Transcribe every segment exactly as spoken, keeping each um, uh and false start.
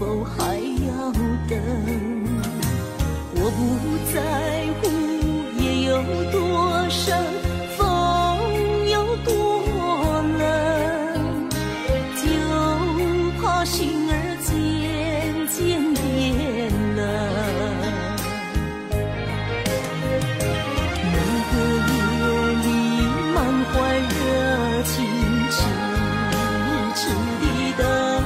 否还要等？我不在乎夜有多深，风有多冷，就怕心儿渐渐变冷。每个夜里满怀热情，痴痴地等，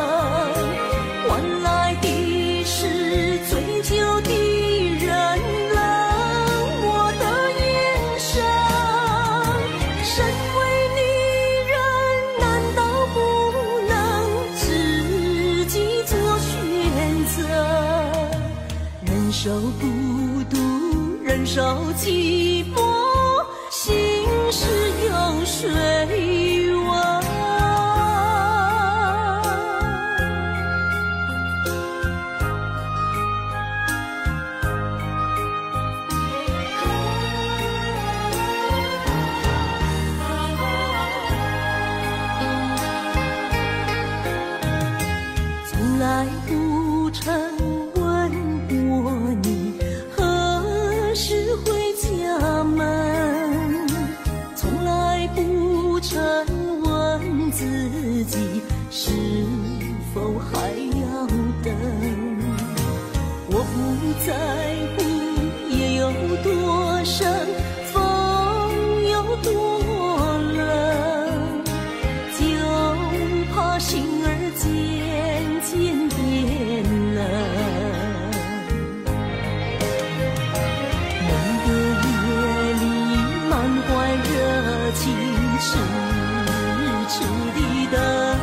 换来的是醉酒的人冷漠的眼神。身为女人，难道不能自己做选择？忍受孤独，忍受寂寞，心事有谁问？从来不曾问过你何时回家门，从来不曾问自己是否还要等。我不在乎夜有多深，风有多冷，就怕心儿渐渐变冷。每个夜里满怀热情，痴痴地等，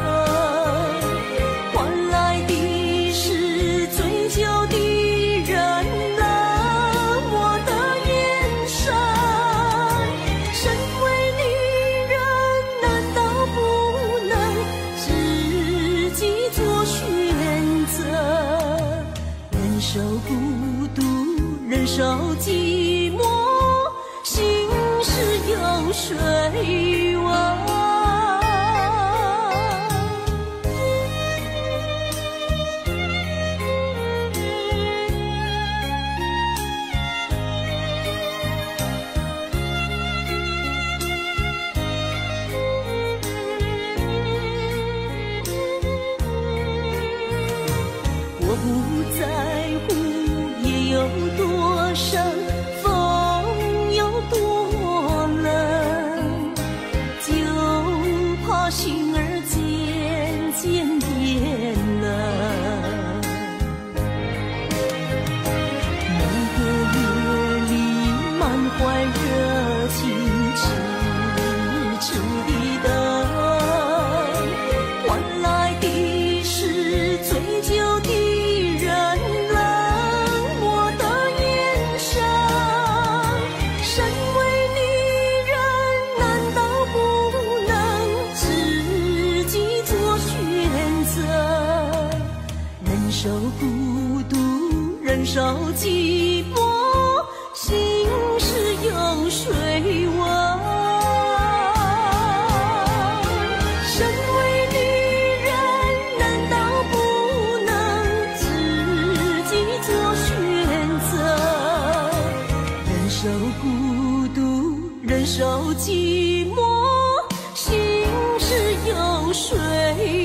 换来的是醉酒的人冷漠的眼神。身为女人，难道不能自己做选择？忍受孤独，忍受寂寞，心事有谁问？我不在乎夜有多深，风有多冷，就怕心儿渐渐变冷。每个夜里满怀热情，痴痴地等，换来的是醉酒的人冷漠的眼神。身为女人，难道不能自己做选择？忍受孤独，忍受寂寞，心事有谁问？身为女人，难道不能自己做选择？忍受孤独，忍受寂寞，心事有谁